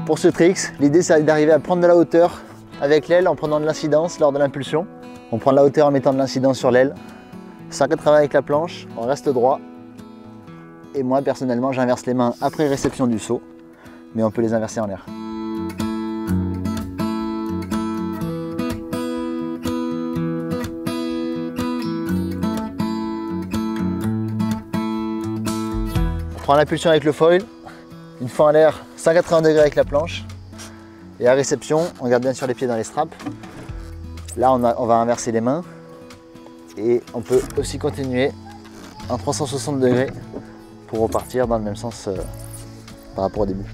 Pour ce trick, l'idée c'est d'arriver à prendre de la hauteur avec l'aile en prenant de l'incidence lors de l'impulsion. On prend de la hauteur en mettant de l'incidence sur l'aile. Sans travailler avec la planche, on reste droit. Et moi personnellement j'inverse les mains après réception du saut, mais on peut les inverser en l'air. On prend l'impulsion avec le foil, une fois en l'air 180 degrés avec la planche. Et à réception, on garde bien sûr les pieds dans les straps. Là on va inverser les mains. Et on peut aussi continuer en 360 degrés pour repartir dans le même sens par rapport au début.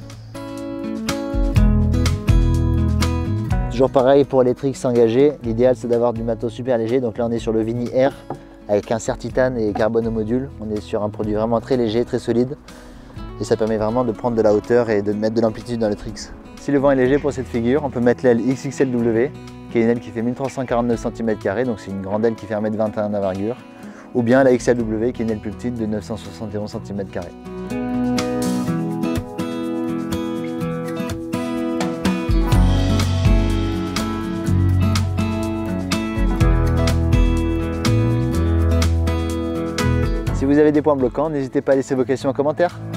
Toujours pareil pour les tricks engagés, l'idéal c'est d'avoir du matos super léger. Donc là on est sur le Vini Air avec un serre titane et carbone au module. On est sur un produit vraiment très léger, très solide. Et ça permet vraiment de prendre de la hauteur et de mettre de l'amplitude dans le tricks. Si le vent est léger pour cette figure, on peut mettre l'aile XXLW, qui est une aile qui fait 1349 cm², donc c'est une grande aile qui fait 1,21 m d'envergure, ou bien la XLW qui est une aile plus petite de 971 cm². Si vous avez des points bloquants, n'hésitez pas à laisser vos questions en commentaire.